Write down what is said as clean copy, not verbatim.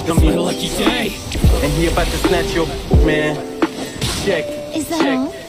It's my lucky day. And he about to snatch your man. Check. Is that all?